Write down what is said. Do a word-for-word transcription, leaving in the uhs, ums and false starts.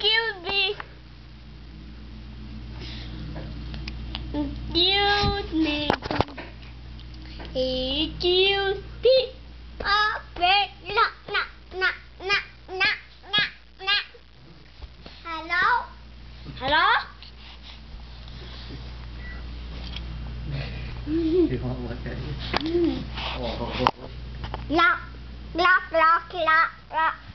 Excuse me. Excuse me. Excuse me. Oh, wait. No, no, no, no, no, no, no. Hello? Hello? You want what that is? Oh. Lock, lock, lock, lock, lock.